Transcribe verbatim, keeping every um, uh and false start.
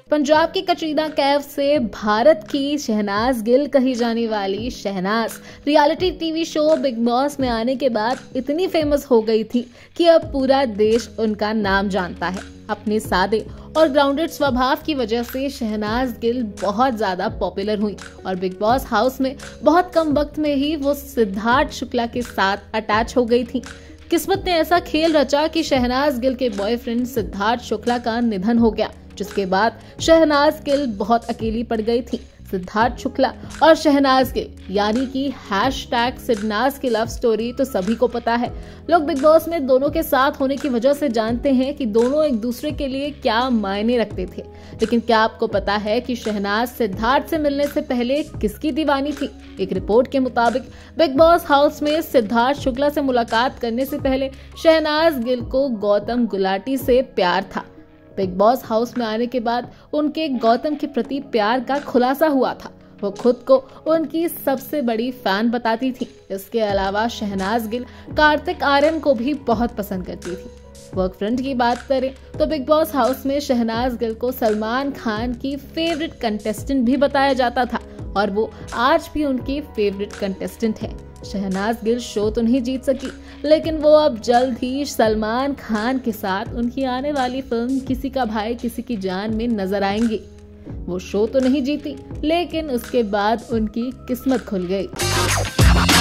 पंजाब की कटरीना कैफ से भारत की शहनाज गिल कही जाने वाली Shehnaaz reality TV show Bigg Boss में आने के बाद इतनी फेमस हो गई थी कि अब पूरा देश उनका नाम जानता है। अपने सादे और ग्राउंडेड स्वभाव की वजह से शहनाज गिल बहुत ज्यादा पॉपुलर हुई और बिग बॉस हाउस में बहुत कम वक्त में ही वो सिद्धार्थ शुक्ला के साथ अटैच हो गई थी। किस्मत ने ऐसा खेल रचा कि शहनाज गिल के बॉयफ्रेंड सिद्धार्थ शुक्ला का निधन हो गया, जिसके बाद शहनाज गिल बहुत अकेली पड़ गई थी। सिद्धार्थ शुक्ला और शहनाज गिल यानी कि हैशटैग सिडनाज की लव स्टोरी तो सभी को पता है। लोग बिग बॉस में दोनों के साथ होने की वजह से जानते हैं कि दोनों एक दूसरे के लिए क्या मायने रखते थे। लेकिन क्या आपको पता है कि शहनाज सिद्धार्थ से मिलने से पहले किसकी दीवानी थी? एक रिपोर्ट के मुताबिक बिग बॉस हाउस में सिद्धार्थ शुक्ला से मुलाकात करने से पहले शहनाज गिल को गौतम गुलाटी से प्यार था। बिग बॉस हाउस में आने के बाद उनके गौतम के प्रति प्यार का खुलासा हुआ था। वो खुद को उनकी सबसे बड़ी फैन बताती थी। इसके अलावा शहनाज गिल कार्तिक आर्यन को भी बहुत पसंद करती थी। वर्क फ्रंट की बात करें तो बिग बॉस हाउस में शहनाज गिल को सलमान खान की फेवरेट कंटेस्टेंट भी बताया जाता था और वो आज भी उनकी फेवरेट कंटेस्टेंट है। शहनाज गिल शो तो नहीं जीत सकी, लेकिन वो अब जल्द ही सलमान खान के साथ उनकी आने वाली फिल्म किसी का भाई किसी की जान में नजर आएंगी। वो शो तो नहीं जीती, लेकिन उसके बाद उनकी किस्मत खुल गई।